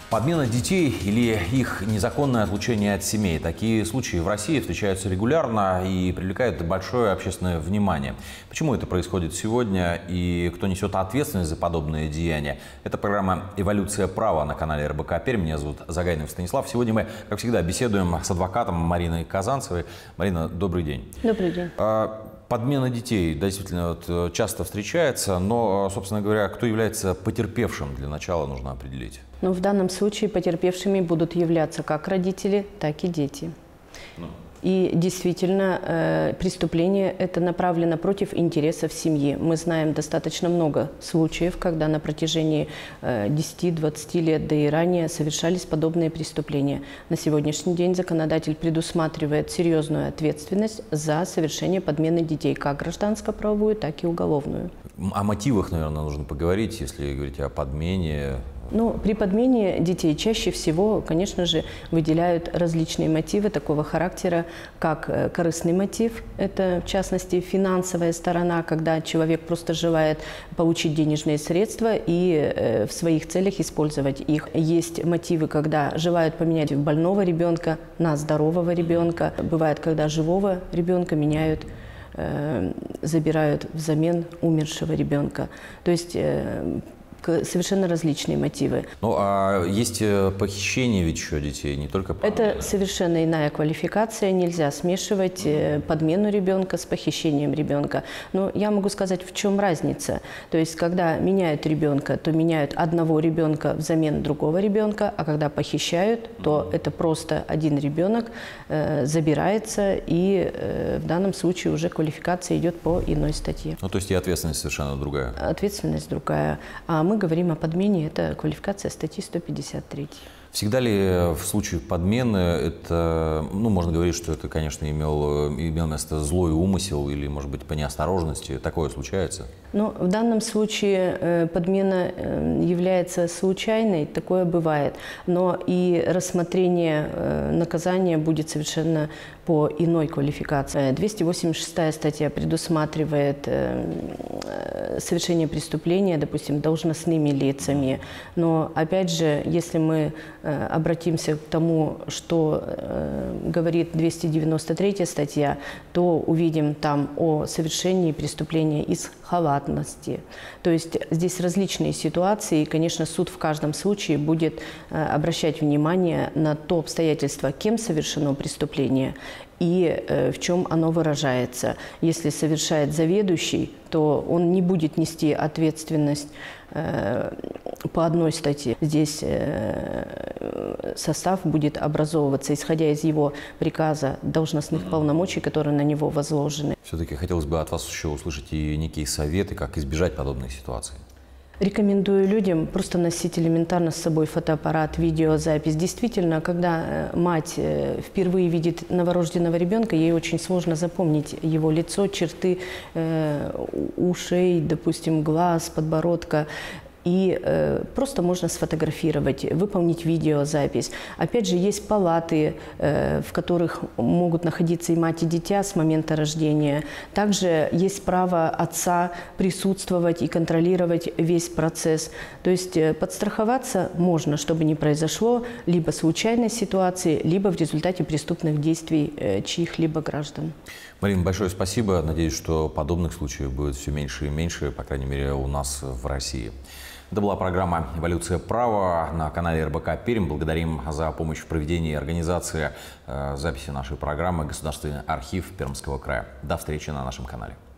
Подмена детей или их незаконное отлучение от семей. Такие случаи в России встречаются регулярно и привлекают большое общественное внимание. Почему это происходит сегодня и кто несет ответственность за подобные деяния? Это программа «Эволюция права» на канале РБК Пермь. Меня зовут Загайнов Станислав. Сегодня мы, как всегда, беседуем с адвокатом Мариной Казанцевой. Марина, добрый день. Добрый день. Подмена детей действительно часто встречается, но, собственно говоря, кто является потерпевшим, для начала нужно определить. Ну, в данном случае потерпевшими будут являться как родители, так и дети. И действительно, преступление это направлено против интересов семьи. Мы знаем достаточно много случаев, когда на протяжении 10-20 лет, да и ранее, совершались подобные преступления. На сегодняшний день законодатель предусматривает серьезную ответственность за совершение подмены детей, как гражданско-правовую, так и уголовную. О мотивах, наверное, нужно поговорить, если говорить о подмене. Ну, при подмене детей чаще всего, конечно же, выделяют различные мотивы такого характера, как корыстный мотив, это в частности финансовая сторона, когда человек просто желает получить денежные средства и в своих целях использовать их. Есть мотивы, когда желают поменять больного ребенка на здорового ребенка. Бывает, когда живого ребенка меняют, забирают взамен умершего ребенка. То есть совершенно различные мотивы. Ну, а есть похищение ведь еще детей, не только подмена. Это совершенно иная квалификация, нельзя смешивать подмену ребенка с похищением ребенка. Но я могу сказать, в чем разница. То есть, когда меняют ребенка, то меняют одного ребенка взамен другого ребенка, а когда похищают, то это просто один ребенок забирается, и в данном случае уже квалификация идет по иной статье. Ну, то есть и ответственность совершенно другая. Ответственность другая. А мы говорим о подмене, это квалификация статьи 153. Всегда ли в случае подмены это, ну, можно говорить, что это, конечно, имел место злой умысел или, может быть, по неосторожности? Такое случается? Ну, в данном случае подмена является случайной, такое бывает. Но и рассмотрение наказания будет совершенно по иной квалификации. 286 статья предусматривает совершение преступления, допустим, должностными лицами. Но, опять же, если мы обратимся к тому, что говорит 293 статья, то увидим там о совершении преступления из халатности. То есть здесь различные ситуации, и, конечно, суд в каждом случае будет обращать внимание на то обстоятельство, кем совершено преступление и в чем оно выражается. Если совершает заведующий, то он не будет нести ответственность по одной статье. Здесь состав будет образовываться, исходя из его приказа, должностных полномочий, которые на него возложены. Все-таки хотелось бы от вас еще услышать и некие советы, как избежать подобных ситуаций. Рекомендую людям просто носить элементарно с собой фотоаппарат, видеозапись. Действительно, когда мать впервые видит новорожденного ребенка, ей очень сложно запомнить его лицо, черты ушей, допустим, глаз, подбородка. И просто можно сфотографировать, выполнить видеозапись. Опять же, есть палаты, в которых могут находиться и мать, и дитя с момента рождения. Также есть право отца присутствовать и контролировать весь процесс. То есть подстраховаться можно, чтобы не произошло либо случайной ситуации, либо в результате преступных действий чьих-либо граждан. Марина, большое спасибо. Надеюсь, что подобных случаев будет все меньше и меньше, по крайней мере, у нас в России. Это была программа «Эволюция права» на канале РБК Пермь. Благодарим за помощь в проведении и организации записи нашей программы Государственный архив Пермского края. До встречи на нашем канале.